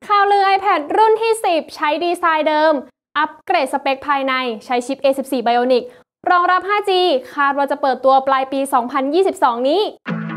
ข่าวลือ iPad รุ่นที่ 10 ใช้ดีไซน์เดิมอัปเกรดสเปคภายในใช้ชิป A14 Bionic รองรับ 5G คาดว่าจะเปิดตัวปลายปี 2022 นี้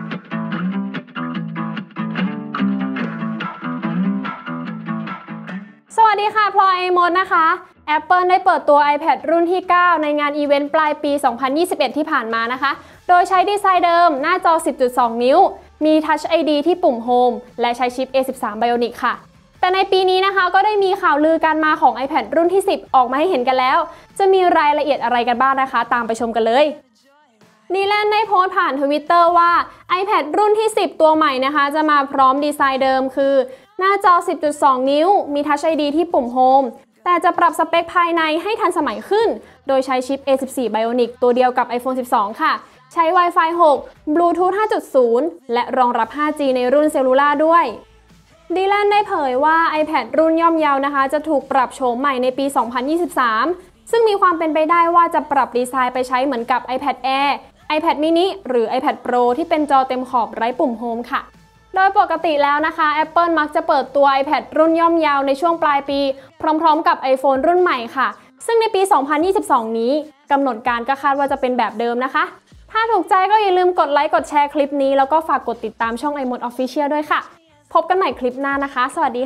สวัสดีค่ะพลอยไอมดนะคะ Apple ได้เปิดตัว iPad รุ่นที่ 9 ในงานอีเวนต์ปลายปี 2021 ที่ผ่านมานะคะโดยใช้ดีไซน์เดิมหน้าจอ 10.2 นิ้วมี Touch ID ที่ปุ่ม Home และใช้ชิป A13 Bionic ค่ะแต่ในปีนี้นะคะก็ได้มีข่าวลือการมาของ iPad รุ่นที่ 10 ออกมาให้เห็นกันแล้วจะมีรายละเอียดอะไรกันบ้างนะคะตามไปชมกันเลยนีแลนได้โพสต์ผ่าน Twitter ว่า iPad รุ่นที่ 10 ตัวใหม่นะคะจะมาพร้อมดีไซน์เดิมคือหน้าจอ 10.2 นิ้วมี Touch ID ที่ปุ่ม Home แต่จะปรับสเปคภายในให้ทันสมัยขึ้นโดยใช้ชิป A14 Bionic ตัวเดียวกับ iPhone 12 ค่ะใช้ Wi-Fi 6 Bluetooth 5.0 และรองรับ 5G ในรุ่นเซลลูล่าด้วยดีแลนได้เผยว่า iPad รุ่นย่อมเยานะคะจะถูกปรับโฉมใหม่ในปี 2023 ซึ่งมีความเป็นไปได้ว่าจะปรับดีไซน์ไปใช้เหมือนกับ iPad Air iPad mini หรือ iPad Pro ที่เป็นจอเต็มขอบไร้ปุ่ม Home ค่ะโดยปกติแล้วนะคะ Apple มักจะเปิดตัว iPad รุ่นย่อมเยาในช่วงปลายปีพร้อมๆกับ iPhone รุ่นใหม่ค่ะซึ่งในปี 2022 นี้กำหนดการก็คาดว่าจะเป็นแบบเดิมนะคะถ้าถูกใจก็อย่าลืมกดไลค์กดแชร์คลิปนี้แล้วก็ฝากกดติดตามช่อง iMode Official ด้วยค่ะพบกันใหม่คลิปหน้านะคะสวัสดี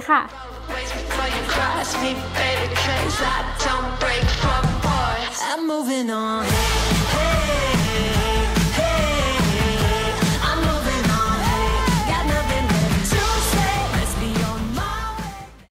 ค่ะ